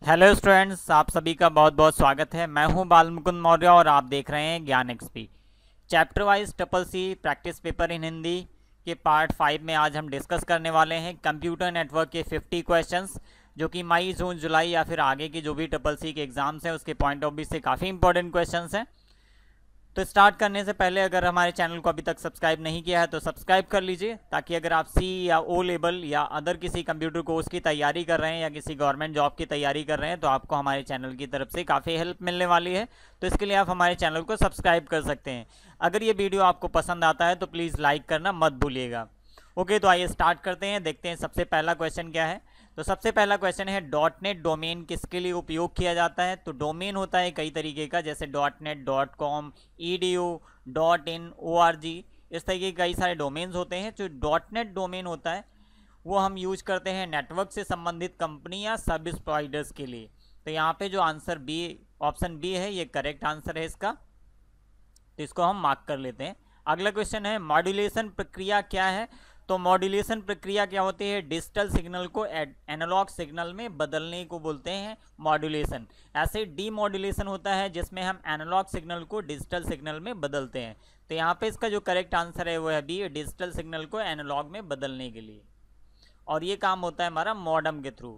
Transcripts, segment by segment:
Hello students, आप सभी का बहुत बहुत स्वागत है। मैं हूं बाल मुकुंद मौर्य और आप देख रहे हैं Gyan XP. Chapter wise triple C practice paper in Hindi के पार्ट 5 में आज हम डिस्कस करने वाले हैं कंप्यूटर नेटवर्क के 50 क्वेश्चंस, जो कि मई जून जुलाई या फिर आगे की जो भी ट्रिपल सी के एग्जाम्स हैं उसके पॉइंट ऑफ व्यू से काफ़ी इंपॉर्टेंट क्वेश्चंस हैं। तो स्टार्ट करने से पहले अगर हमारे चैनल को अभी तक सब्सक्राइब नहीं किया है तो सब्सक्राइब कर लीजिए, ताकि अगर आप सी या ओ लेवल या अदर किसी कंप्यूटर कोर्स की तैयारी कर रहे हैं या किसी गवर्नमेंट जॉब की तैयारी कर रहे हैं तो आपको हमारे चैनल की तरफ से काफ़ी हेल्प मिलने वाली है। तो इसके लिए आप हमारे चैनल को सब्सक्राइब कर सकते हैं। अगर ये वीडियो आपको पसंद आता है तो प्लीज़ लाइक करना मत भूलिएगा। ओके, तो आइए स्टार्ट करते हैं। देखते हैं सबसे पहला क्वेश्चन क्या है। तो सबसे पहला क्वेश्चन है डॉट नेट डोमेन किसके लिए उपयोग किया जाता है। तो डोमेन होता है कई तरीके का, जैसे dot net, dot com, edu, dot in, org, इस तरीके के कई सारे डोमेन्स होते हैं। जो डॉट नेट डोमेन होता है वो हम यूज करते हैं नेटवर्क से संबंधित कंपनी या सर्विस प्रोवाइडर्स के लिए। तो यहाँ पे जो आंसर बी, ऑप्शन बी है, ये करेक्ट आंसर है इसका। तो इसको हम मार्क कर लेते हैं। अगला क्वेश्चन है मॉड्यूलेशन प्रक्रिया क्या है। तो मॉड्यूलेशन प्रक्रिया क्या होती है? डिजिटल सिग्नल को एनालॉग सिग्नल में बदलने को बोलते हैं मॉड्यूलेशन। ऐसे डीमॉड्यूलेशन होता है जिसमें हम एनालॉग सिग्नल को डिजिटल सिग्नल में बदलते हैं। तो यहाँ पे इसका जो करेक्ट आंसर है वो है बी, डिजिटल सिग्नल को एनालॉग में बदलने के लिए। और ये काम होता है हमारा मॉडम के थ्रू।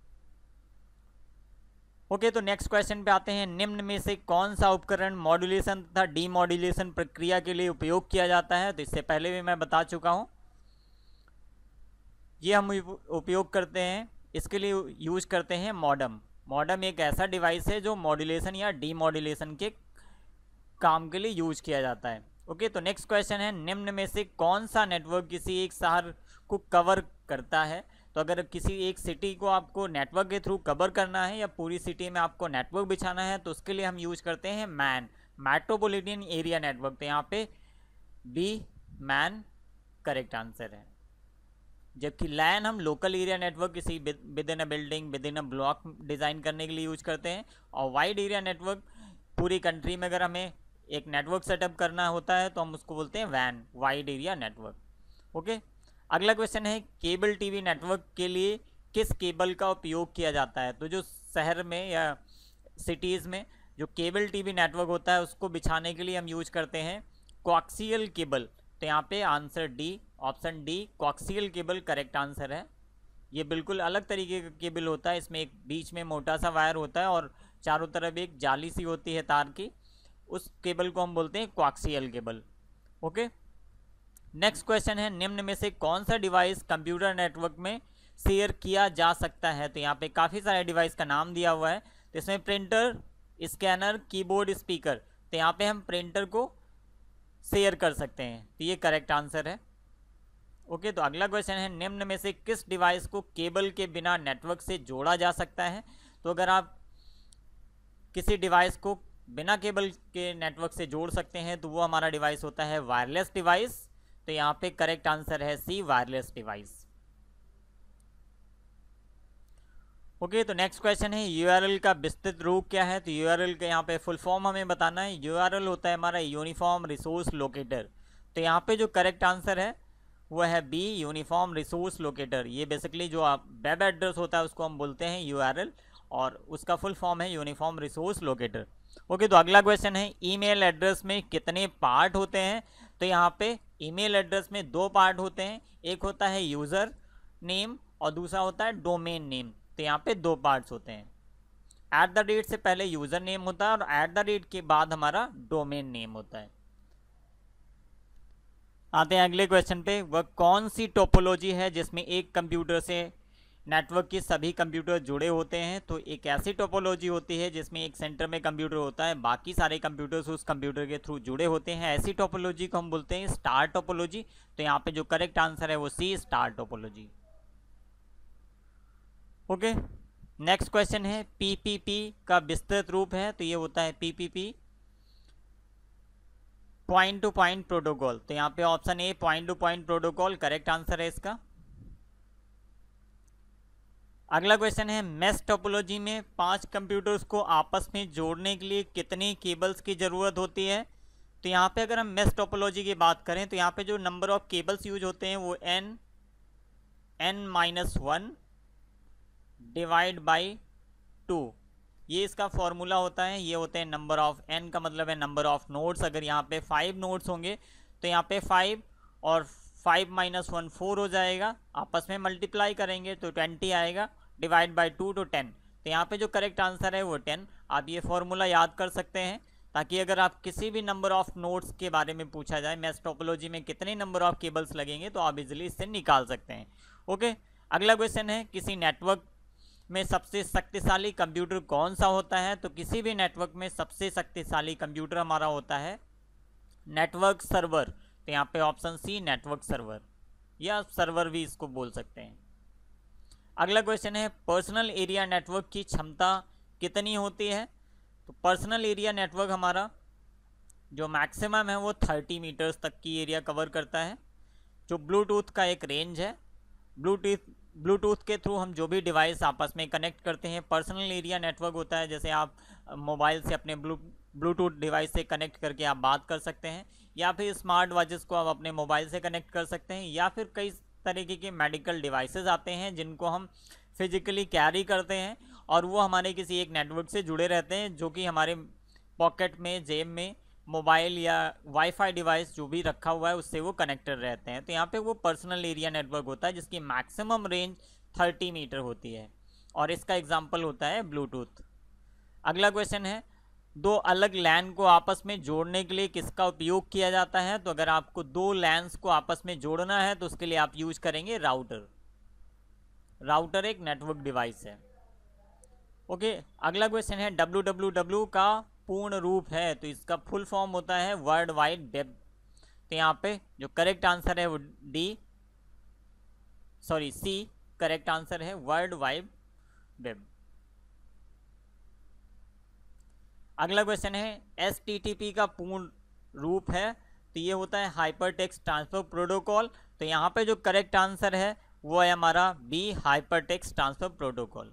ओके, तो नेक्स्ट क्वेश्चन पे आते हैं। निम्न में से कौन सा उपकरण मॉड्यूलेशन तथा डीमॉड्यूलेशन प्रक्रिया के लिए उपयोग किया जाता है। तो इससे पहले भी मैं बता चुका हूं, ये हम उपयोग करते हैं, इसके लिए यूज करते हैं मॉडम। मॉडम एक ऐसा डिवाइस है जो मॉड्यूलेशन या डीमॉड्यूलेशन के काम के लिए यूज किया जाता है। ओके, तो नेक्स्ट क्वेश्चन है निम्न में से कौन सा नेटवर्क किसी एक शहर को कवर करता है। तो अगर किसी एक सिटी को आपको नेटवर्क के थ्रू कवर करना है या पूरी सिटी में आपको नेटवर्क बिछाना है तो उसके लिए हम यूज करते हैं मैन, मेट्रोपॉलिटन एरिया नेटवर्क। तो यहाँ पे बी, मैन, करेक्ट आंसर है। जबकि लैन हम लोकल एरिया नेटवर्क किसी within a building, within a block design करने के लिए यूज करते हैं। और वाइड एरिया नेटवर्क पूरी कंट्री में अगर हमें एक नेटवर्क सेटअप करना होता है तो हम उसको बोलते हैं वैन, वाइड एरिया नेटवर्क। ओके, अगला क्वेश्चन है केबल टीवी नेटवर्क के लिए किस केबल का उपयोग किया जाता है। तो जो शहर में या सिटीज़ में जो केबल टीवी नेटवर्क होता है उसको बिछाने के लिए हम यूज करते हैं कोआक्सियल केबल। तो यहाँ पे answer D, option D, coaxial cable correct answer है। ये बिल्कुल अलग तरीके का केबल होता है, इसमें एक बीच में मोटा सा वायर होता है और चारों तरफ एक जाली सी होती है तार की। उस केबल को हम बोलते हैं coaxial cable. Okay, next question है निम्न में से कौन सा डिवाइस कंप्यूटर नेटवर्क में शेयर किया जा सकता है। तो यहाँ पे काफ़ी सारे डिवाइस का नाम दिया हुआ है। तो इसमें प्रिंटर, स्कैनर, कीबोर्ड, स्पीकर। तो यहाँ पे हम प्रिंटर को शेयर कर सकते हैं, तो ये करेक्ट आंसर है। ओके, तो अगला क्वेश्चन है निम्न में से किस डिवाइस को केबल के बिना नेटवर्क से जोड़ा जा सकता है। तो अगर आप किसी डिवाइस को बिना केबल के नेटवर्क से जोड़ सकते हैं तो वो हमारा डिवाइस होता है वायरलेस डिवाइस। तो यहाँ पे करेक्ट आंसर है सी, वायरलेस डिवाइस। ओके, तो नेक्स्ट क्वेश्चन है यूआरएल का विस्तृत रूप क्या है। तो यूआरएल का यहाँ पे फुल फॉर्म हमें बताना है। यूआरएल होता है हमारा यूनिफॉर्म रिसोर्स लोकेटर। तो यहाँ पे जो करेक्ट आंसर है वो है बी, यूनिफॉर्म रिसोर्स लोकेटर। ये बेसिकली जो आप वेब एड्रेस होता है उसको हम बोलते हैं यूआरएल और उसका फुल फॉर्म है यूनिफॉर्म रिसोर्स लोकेटर। ओके, तो अगला क्वेश्चन है ईमेल एड्रेस में कितने पार्ट होते हैं। तो यहाँ पे ईमेल एड्रेस में दो पार्ट होते हैं, एक होता है यूज़र नेम और दूसरा होता है डोमेन नेम। तो यहाँ पे दो पार्ट्स होते हैं। एट द रेट से पहले यूज़र नेम होता है और एट द रेट के बाद हमारा डोमेन नेम होता है। आते हैं अगले क्वेश्चन पे। वह कौन सी टोपोलॉजी है जिसमें एक कंप्यूटर से नेटवर्क के सभी कंप्यूटर जुड़े होते हैं। तो एक ऐसी टोपोलॉजी होती है जिसमें एक सेंटर में कंप्यूटर होता है, बाकी सारे कंप्यूटर्स उस कंप्यूटर के थ्रू जुड़े होते हैं। ऐसी टोपोलॉजी को हम बोलते हैं स्टार टोपोलॉजी। तो यहाँ पे जो करेक्ट आंसर है वो C, star topology. Okay, next question है पीपीपी का विस्तृत रूप है। तो ये होता है PPP, point to point protocol. तो यहाँ पे option A, point to point protocol, correct answer है इसका। अगला क्वेश्चन है मेश टोपोलॉजी में 5 कंप्यूटर्स को आपस में जोड़ने के लिए कितने केबल्स की ज़रूरत होती है। तो यहाँ पे अगर हम मेश टोपोलॉजी की बात करें तो यहाँ पे जो नंबर ऑफ केबल्स यूज होते हैं वो n-1 डिवाइड बाई 2, ये इसका फॉर्मूला होता है। ये होते हैं नंबर ऑफ, n का मतलब है नंबर ऑफ नोड्स। अगर यहाँ पे 5 नोड्स होंगे तो यहाँ पे 5 और 5 माइनस 1 4 हो जाएगा, आपस में मल्टीप्लाई करेंगे तो 20 आएगा, डिवाइड बाय 2 तो 10। तो यहाँ पे जो करेक्ट आंसर है वो 10। आप ये फॉर्मूला याद कर सकते हैं ताकि अगर आप किसी भी नंबर ऑफ नोड्स के बारे में पूछा जाए, मैथ्स टोपोलॉजी में कितने नंबर ऑफ केबल्स लगेंगे, तो आप इजीली इससे निकाल सकते हैं। ओके, अगला क्वेश्चन है किसी नेटवर्क में सबसे शक्तिशाली कंप्यूटर कौन सा होता है? तो किसी भी नेटवर्क में सबसे शक्तिशाली कंप्यूटर हमारा होता है नेटवर्क सर्वर। तो यहाँ पे ऑप्शन सी नेटवर्क सर्वर, या सर्वर भी इसको बोल सकते हैं। अगला क्वेश्चन है पर्सनल एरिया नेटवर्क की क्षमता कितनी होती है? तो पर्सनल एरिया नेटवर्क हमारा जो मैक्सिमम है वो 30 मीटर्स तक की एरिया कवर करता है। जो ब्लूटूथ का एक रेंज है, ब्लूटूथ के थ्रू हम जो भी डिवाइस आपस में कनेक्ट करते हैं, पर्सनल एरिया नेटवर्क होता है। जैसे आप मोबाइल से अपने ब्लूटूथ डिवाइस से कनेक्ट करके आप बात कर सकते हैं, या फिर स्मार्ट वॉचेस को आप अपने मोबाइल से कनेक्ट कर सकते हैं, या फिर कई तरीके के मेडिकल डिवाइसेस आते हैं जिनको हम फिजिकली कैरी करते हैं और वो हमारे किसी एक नेटवर्क से जुड़े रहते हैं, जो कि हमारे पॉकेट में, जेब में मोबाइल या वाईफाई डिवाइस जो भी रखा हुआ है उससे वो कनेक्टेड रहते हैं। तो यहाँ पे वो पर्सनल एरिया नेटवर्क होता है जिसकी मैक्सिमम रेंज 30 मीटर होती है, और इसका एग्जांपल होता है ब्लूटूथ। अगला क्वेश्चन है दो अलग लैन को आपस में जोड़ने के लिए किसका उपयोग किया जाता है? तो अगर आपको दो लैन्स को आपस में जोड़ना है तो उसके लिए आप यूज करेंगे राउटर। राउटर एक नेटवर्क डिवाइस है। ओके, अगला क्वेश्चन है www का पूर्ण रूप है? तो इसका फुल फॉर्म होता है वर्ल्ड वाइड वेब। तो यहाँ पे जो करेक्ट आंसर है वो सी करेक्ट आंसर है, वर्ल्ड वाइड वेब। अगला क्वेश्चन है HTTP का पूर्ण रूप है? तो ये होता है हाइपर टेक्स्ट ट्रांसफर प्रोटोकॉल। तो यहाँ पे जो करेक्ट आंसर है वो है हमारा B, hyper text transfer protocol.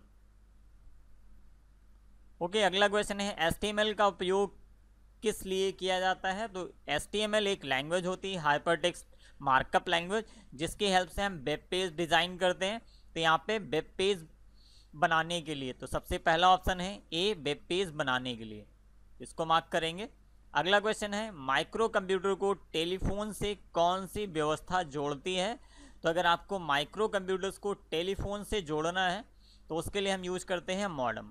Okay, अगला क्वेश्चन है HTML का उपयोग किस लिए किया जाता है? तो HTML एक लैंग्वेज होती है, हाइपर टेक्स्ट मार्कअप लैंग्वेज, जिसकी हेल्प से हम वेब पेज डिज़ाइन करते हैं। तो यहाँ पे वेब पेज बनाने के लिए, तो सबसे पहला ऑप्शन है ए, वेब पेज बनाने के लिए, इसको मार्क करेंगे। अगला क्वेश्चन है माइक्रो कंप्यूटर को टेलीफोन से कौन सी व्यवस्था जोड़ती है? तो अगर आपको माइक्रो कंप्यूटर्स को टेलीफोन से जोड़ना है तो उसके लिए हम यूज करते हैं मॉडेम,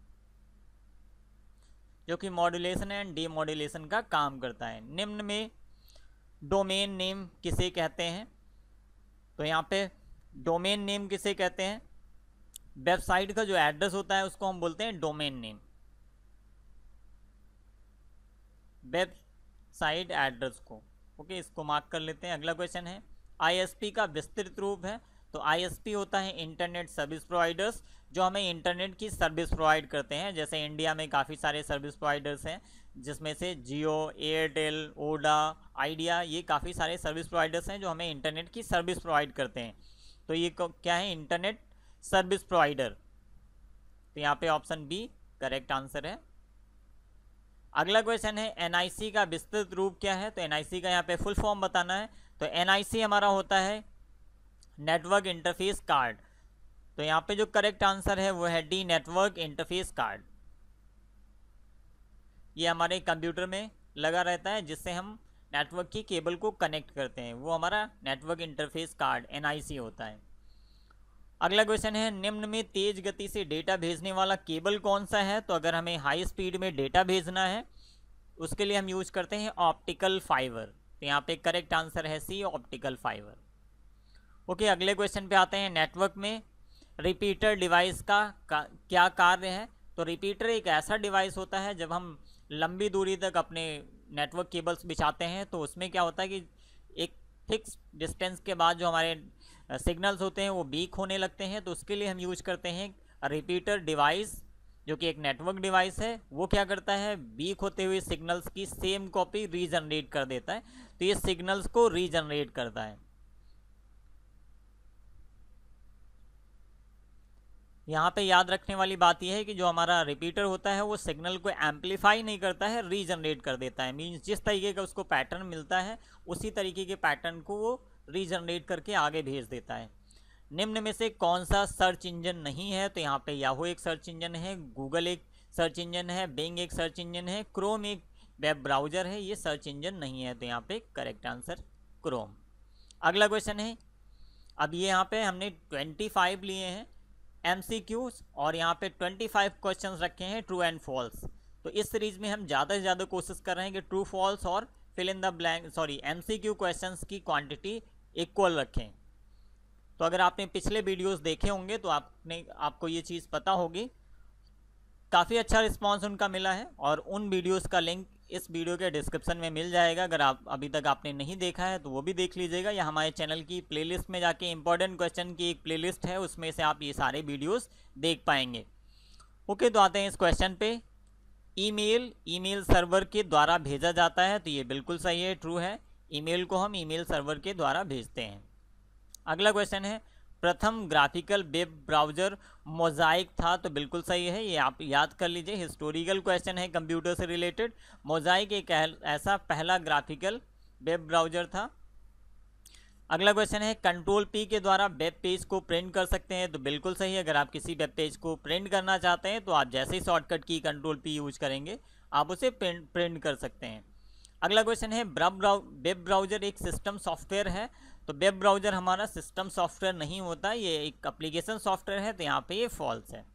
जो कि मॉड्यूलेशन एंड डीमॉड्यूलेशन का काम करता है। निम्न में डोमेन नेम किसे कहते हैं? तो यहाँ पे डोमेन नेम किसे कहते हैं? वेबसाइट का जो एड्रेस होता है उसको हम बोलते हैं डोमेन नेम, वेबसाइट एड्रेस को। ओके, इसको मार्क कर लेते हैं। अगला क्वेश्चन है ISP का विस्तृत रूप है? तो ISP होता है इंटरनेट सर्विस प्रोवाइडर्स, जो हमें इंटरनेट की सर्विस प्रोवाइड करते हैं। जैसे इंडिया में काफ़ी सारे सर्विस प्रोवाइडर्स हैं, जिसमें से जियो, एयरटेल, ओडा, आइडिया, ये काफ़ी सारे सर्विस प्रोवाइडर्स हैं जो हमें इंटरनेट की सर्विस प्रोवाइड करते हैं। तो ये क्या है? Internet service provider. तो यहाँ पे ऑप्शन बी करेक्ट आंसर है। अगला क्वेश्चन है NIC का विस्तृत रूप क्या है? तो NIC का यहाँ पे फुल फॉर्म बताना है। तो NIC हमारा होता है नेटवर्क इंटरफेस कार्ड। तो यहाँ पे जो करेक्ट आंसर है वो है डी, नेटवर्क इंटरफेस कार्ड। ये हमारे कंप्यूटर में लगा रहता है जिससे हम नेटवर्क की केबल को कनेक्ट करते हैं, वो हमारा नेटवर्क इंटरफेस कार्ड NIC होता है। अगला क्वेश्चन है निम्न में तेज गति से डेटा भेजने वाला केबल कौन सा है? तो अगर हमें हाई स्पीड में डेटा भेजना है उसके लिए हम यूज करते हैं ऑप्टिकल फाइबर। तो यहाँ पे करेक्ट आंसर है सी, ऑप्टिकल फाइबर। ओके, अगले क्वेश्चन पे आते हैं नेटवर्क में रिपीटर डिवाइस का क्या कार्य है? तो रिपीटर एक ऐसा डिवाइस होता है जब हम लंबी दूरी तक अपने नेटवर्क केबल्स बिछाते हैं तो उसमें क्या होता है कि एक फिक्स डिस्टेंस के बाद जो हमारे सिग्नल्स होते हैं वो वीक होने लगते हैं। तो उसके लिए हम यूज करते हैं रिपीटर डिवाइस, जो कि एक नेटवर्क डिवाइस है। वो क्या करता है? वीक होते हुए सिग्नल्स की सेम कॉपी रीजनरेट कर देता है। तो ये सिग्नल्स को रीजनरेट करता है। यहाँ पे याद रखने वाली बात यह है कि जो हमारा रिपीटर होता है वो सिग्नल को एम्पलीफाई नहीं करता है, रीजनरेट कर देता है। मीन्स जिस तरीके का उसको पैटर्न मिलता है उसी तरीके के पैटर्न को वो रीजनरेट करके आगे भेज देता है। निम्न में से कौन सा सर्च इंजन नहीं है? तो यहाँ पे याहू एक सर्च इंजन है, गूगल एक सर्च इंजन है, बिंग एक सर्च इंजन है, क्रोम एक वेब ब्राउज़र है, ये सर्च इंजन नहीं है। तो यहाँ पे करेक्ट आंसर क्रोम। अगला क्वेश्चन है, अब ये यहाँ पे हमने 25 लिए हैं MCQs और यहाँ पे 25 क्वेश्चंस रखे हैं ट्रू एंड फॉल्स। तो इस सीरीज में हम ज़्यादा से ज़्यादा कोशिश कर रहे हैं कि ट्रू फॉल्स और fill in the blank MCQ questions की क्वांटिटी इक्वल रखें। तो अगर आपने पिछले वीडियोस देखे होंगे तो आपको ये चीज़ पता होगी। काफ़ी अच्छा रिस्पांस उनका मिला है और उन वीडियोस का लिंक इस वीडियो के डिस्क्रिप्शन में मिल जाएगा। अगर आप अभी तक आपने नहीं देखा है तो वो भी देख लीजिएगा, या हमारे चैनल की प्लेलिस्ट में जाके इंपॉर्टेंट क्वेश्चन की एक प्लेलिस्ट है, उसमें से आप ये सारे वीडियोस देख पाएंगे। ओके, तो आते हैं इस क्वेश्चन पे। ईमेल सर्वर के द्वारा भेजा जाता है, तो ये बिल्कुल सही है, ट्रू है। ईमेल को हम ईमेल सर्वर के द्वारा भेजते हैं। अगला क्वेश्चन है, प्रथम ग्राफिकल वेब ब्राउज़र मोज़ाइक था, तो बिल्कुल सही है, ये आप याद कर लीजिए, हिस्टोरिकल क्वेश्चन है कंप्यूटर से रिलेटेड। मोज़ाइक एक ऐसा पहला ग्राफिकल वेब ब्राउज़र था। अगला क्वेश्चन है, कंट्रोल P के द्वारा वेब पेज को प्रिंट कर सकते हैं, तो बिल्कुल सही है। अगर आप किसी वेब पेज को प्रिंट करना चाहते हैं तो आप जैसे ही शॉर्टकट की कंट्रोल P यूज करेंगे आप उसे प्रिंट कर सकते हैं। अगला क्वेश्चन है, वेब ब्राउज़र एक सिस्टम सॉफ्टवेयर है, तो वेब ब्राउज़र हमारा सिस्टम सॉफ्टवेयर नहीं होता, ये एक एप्लीकेशन सॉफ्टवेयर है, तो यहाँ पे ये फॉल्स है।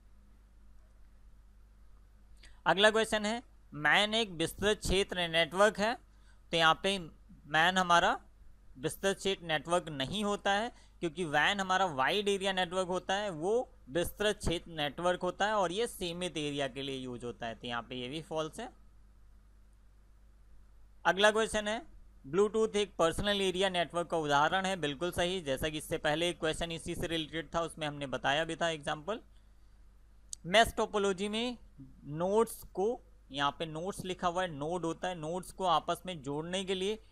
अगला क्वेश्चन है, मैन एक विस्तृत क्षेत्र नेटवर्क है, तो यहाँ पे मैन हमारा विस्तृत क्षेत्र नेटवर्क नहीं होता है, क्योंकि वैन हमारा वाइड एरिया नेटवर्क होता है, वो विस्तृत क्षेत्र नेटवर्क होता है और ये सीमित एरिया के लिए यूज होता है, तो यहाँ पे ये भी फॉल्स है। अगला क्वेश्चन है, ब्लूटूथ एक पर्सनल एरिया नेटवर्क का उदाहरण है, बिल्कुल सही। जैसा कि इससे पहले एक क्वेश्चन इसी से रिलेटेड था, उसमें हमने बताया भी था एग्जाम्पल। मैश टोपोलॉजी में नोड्स को, यहाँ पे नोड्स लिखा हुआ है, नोड होता है, नोड्स को आपस में जोड़ने के लिए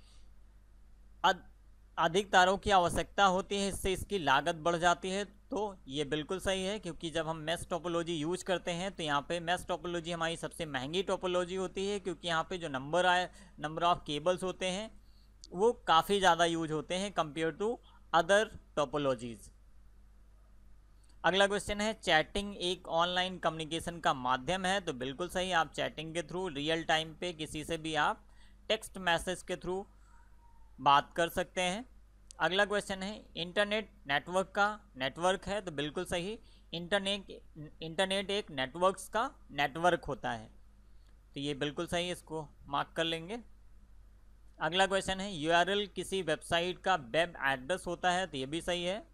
अधिक तारों की आवश्यकता होती है, इससे इसकी लागत बढ़ जाती है, तो ये बिल्कुल सही है, क्योंकि जब हम मैश टोपोलॉजी यूज करते हैं तो यहाँ पे मैश टोपोलॉजी हमारी सबसे महंगी टोपोलॉजी होती है, क्योंकि यहाँ पे जो नंबर ऑफ केबल्स होते हैं वो काफ़ी ज़्यादा यूज होते हैं कंपेयर टू अदर टोपोलॉजीज़। अगला क्वेश्चन है, चैटिंग एक ऑनलाइन कम्युनिकेशन का माध्यम है, तो बिल्कुल सही। आप चैटिंग के थ्रू रियल टाइम पे किसी से भी आप टेक्स्ट मैसेज के थ्रू बात कर सकते हैं। अगला क्वेश्चन है, इंटरनेट नेटवर्क का नेटवर्क है, तो बिल्कुल सही। इंटरनेट एक नेटवर्क्स का नेटवर्क होता है, तो ये बिल्कुल सही, इसको मार्क कर लेंगे। अगला क्वेश्चन है, URL किसी वेबसाइट का वेब एड्रेस होता है, तो ये भी सही है।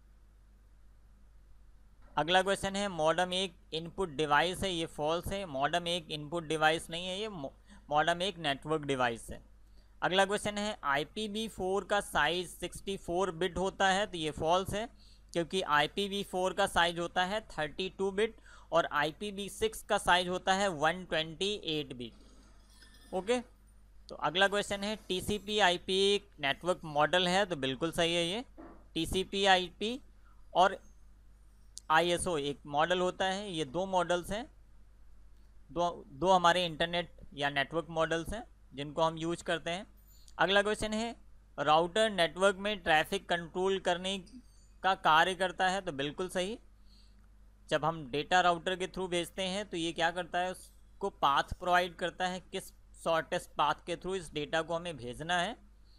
अगला क्वेश्चन है, मॉडेम एक इनपुट डिवाइस है, ये फॉल्स है। मॉडेम एक इनपुट डिवाइस नहीं है, ये मॉडेम एक नेटवर्क डिवाइस है। अगला क्वेश्चन है, IPv4 का साइज 64 बिट होता है, तो ये फॉल्स है, क्योंकि IPv4 का साइज होता है 32 बिट और IPv6 का साइज होता है 128 बिट। ओके, तो अगला क्वेश्चन है, TCP/IP एक नेटवर्क मॉडल है, तो बिल्कुल सही है ये। TCP/IP और ISO एक मॉडल होता है, ये दो मॉडल्स हैं, दो हमारे इंटरनेट या नेटवर्क मॉडल्स हैं जिनको हम यूज करते हैं। अगला क्वेश्चन है, राउटर नेटवर्क में ट्रैफिक कंट्रोल करने का कार्य करता है, तो बिल्कुल सही। जब हम डेटा राउटर के थ्रू भेजते हैं तो ये क्या करता है, उसको पाथ प्रोवाइड करता है, किस शॉर्टेस्ट पाथ के थ्रू इस डेटा को हमें भेजना है।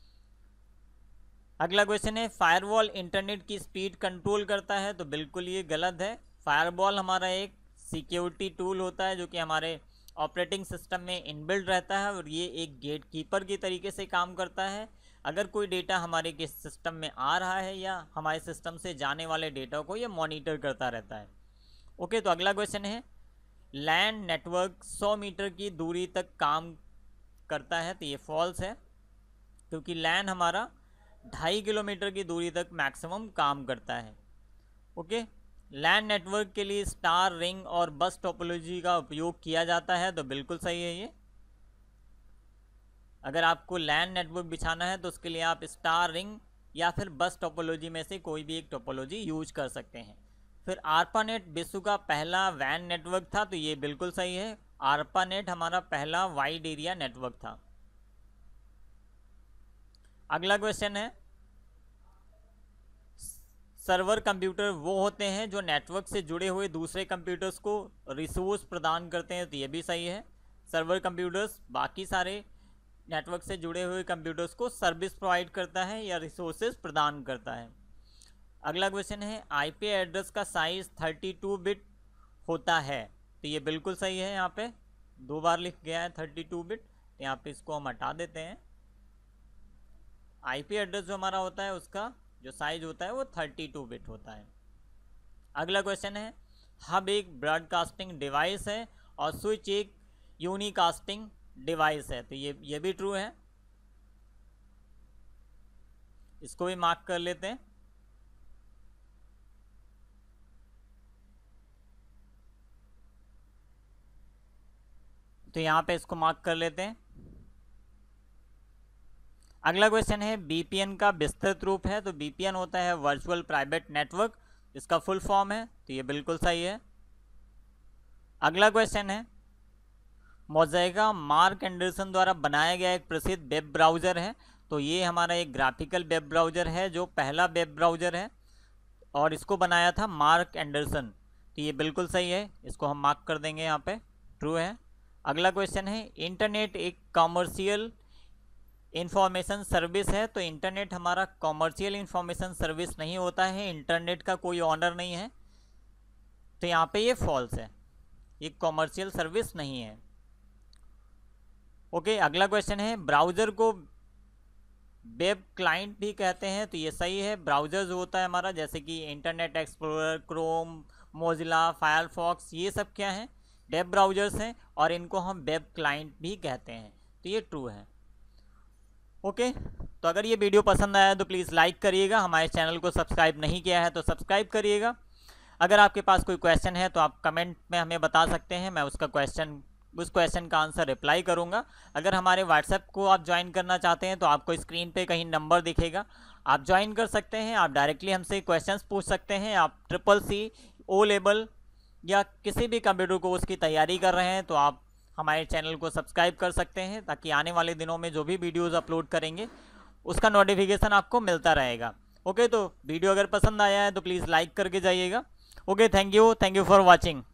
अगला क्वेश्चन है, फायरवॉल इंटरनेट की स्पीड कंट्रोल करता है, तो बिल्कुल ये गलत है। फायरवॉल हमारा एक सिक्योरिटी टूल होता है जो कि हमारे ऑपरेटिंग सिस्टम में इनबिल्ट रहता है और ये एक गेट कीपर की तरीके से काम करता है। अगर कोई डेटा हमारे के सिस्टम में आ रहा है या हमारे सिस्टम से जाने वाले डेटा को ये मॉनिटर करता रहता है। ओके, तो अगला क्वेश्चन है, लैन नेटवर्क 100 मीटर की दूरी तक काम करता है, तो ये फॉल्स है, क्योंकि लैन हमारा 2.5 किलोमीटर की दूरी तक मैक्सिमम काम करता है। ओके, लैन नेटवर्क के लिए स्टार रिंग और बस टोपोलॉजी का उपयोग किया जाता है, तो बिल्कुल सही है ये। अगर आपको लैन नेटवर्क बिछाना है तो उसके लिए आप स्टार रिंग या फिर बस टोपोलॉजी में से कोई भी एक टोपोलॉजी यूज कर सकते हैं। फिर आरपानेट विश्व का पहला वैन नेटवर्क था, तो ये बिल्कुल सही है। आरपानेट हमारा पहला वाइड एरिया नेटवर्क था। अगला क्वेश्चन है, सर्वर कंप्यूटर वो होते हैं जो नेटवर्क से जुड़े हुए दूसरे कंप्यूटर्स को रिसोर्स प्रदान करते हैं, तो ये भी सही है। सर्वर कंप्यूटर्स बाकी सारे नेटवर्क से जुड़े हुए कंप्यूटर्स को सर्विस प्रोवाइड करता है या रिसोर्सेज प्रदान करता है। अगला क्वेश्चन है आईपी एड्रेस का साइज 32 बिट होता है, तो ये बिल्कुल सही है। यहाँ पे 2 बार लिख गया है 32 बिट, तो यहाँ पे इसको हम हटा देते हैं। आईपी एड्रेस जो हमारा होता है उसका जो साइज होता है वो 32 बिट होता है। अगला क्वेश्चन है हब एक ब्रॉडकास्टिंग डिवाइस है और स्विच एक यूनिकास्टिंग डिवाइस है, तो ये भी ट्रू है, इसको भी मार्क कर लेते हैं। तो यहाँ पे इसको मार्क कर लेते हैं। अगला क्वेश्चन है बीपीएन का विस्तृत रूप है, तो बीपीएन होता है वर्चुअल प्राइवेट नेटवर्क, इसका फुल फॉर्म है, तो ये बिल्कुल सही है। अगला क्वेश्चन है मोज़ेका मार्क एंडरसन द्वारा बनाया गया एक प्रसिद्ध वेब ब्राउज़र है, तो ये हमारा एक ग्राफिकल वेब ब्राउज़र है जो पहला वेब ब्राउज़र है और इसको बनाया था मार्क एंडरसन, तो ये बिल्कुल सही है, इसको हम मार्क कर देंगे, यहाँ पे ट्रू है। अगला क्वेश्चन है इंटरनेट एक कॉमर्शियल इंफॉर्मेशन सर्विस है, तो इंटरनेट हमारा कॉमर्शियल इंफॉर्मेशन सर्विस नहीं होता है, इंटरनेट का कोई ऑनर नहीं है, तो यहाँ पे ये फॉल्स है, ये कॉमर्शियल सर्विस नहीं है। ओके, अगला क्वेश्चन है ब्राउज़र को वेब क्लाइंट भी कहते हैं, तो ये सही है। ब्राउज़र जो होता है हमारा जैसे कि Internet Explorer, Chrome, Mozilla, Firefox, ये सब क्या हैं, वेब ब्राउज़र्स हैं और इनको हम वेब क्लाइंट भी कहते हैं, तो ये ट्रू है। ओके, तो अगर ये वीडियो पसंद आया तो प्लीज़ लाइक करिएगा, हमारे चैनल को सब्सक्राइब नहीं किया है तो सब्सक्राइब करिएगा। अगर आपके पास कोई क्वेश्चन है तो आप कमेंट में हमें बता सकते हैं, मैं उस क्वेश्चन का आंसर रिप्लाई करूंगा। अगर हमारे व्हाट्सएप को आप ज्वाइन करना चाहते हैं तो आपको स्क्रीन पे कहीं नंबर दिखेगा, आप ज्वाइन कर सकते हैं, आप डायरेक्टली हमसे क्वेश्चंस पूछ सकते हैं। आप CCC, ओ लेवल या किसी भी कंप्यूटर कोर्स की तैयारी कर रहे हैं तो आप हमारे चैनल को सब्सक्राइब कर सकते हैं, ताकि आने वाले दिनों में जो भी वीडियोज़ अपलोड करेंगे उसका नोटिफिकेशन आपको मिलता रहेगा। ओके, तो वीडियो अगर पसंद आया है तो प्लीज़ लाइक करके जाइएगा। Okay, thank you for watching.